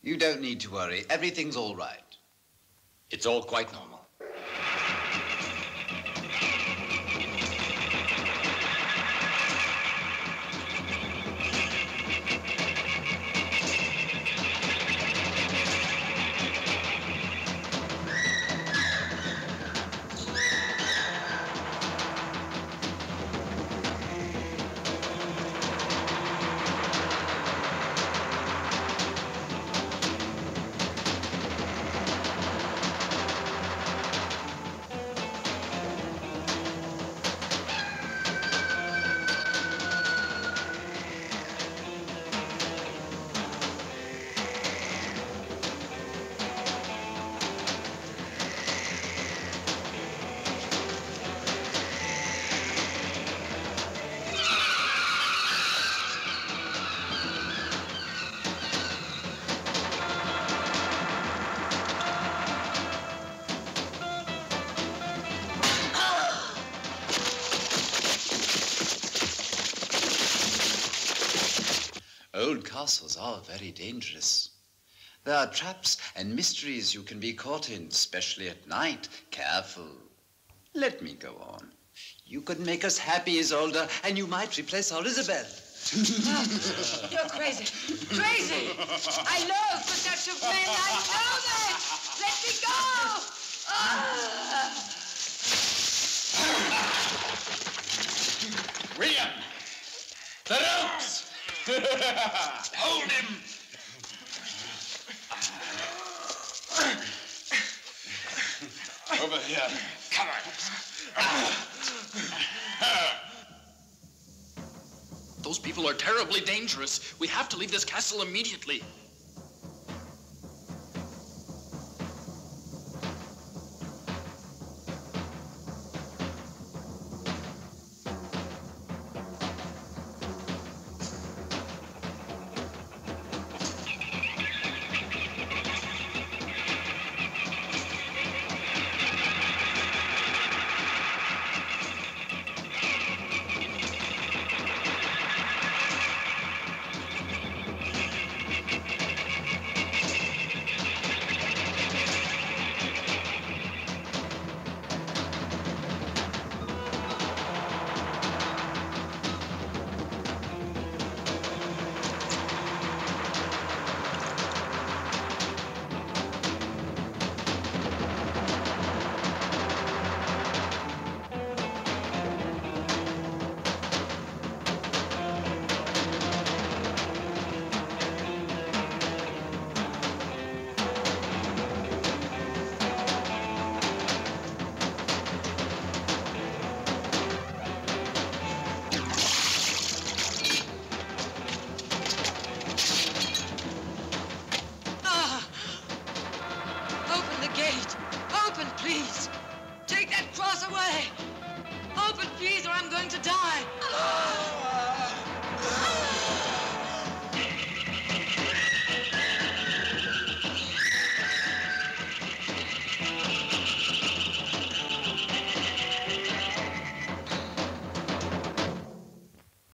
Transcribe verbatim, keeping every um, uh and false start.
You don't need to worry. Everything's all right. It's all quite normal. Old castles are very dangerous. There are traps and mysteries you can be caught in, especially at night. Careful. Let me go on. You could make us happy, Isolde, and you might replace our Isabel. Oh, you're crazy. Crazy. I loathe such a man. I loathe it. Let me go. Ah. William! The ropes! Hold him! Over here. Come on. Those people are terribly dangerous. We have to leave this castle immediately.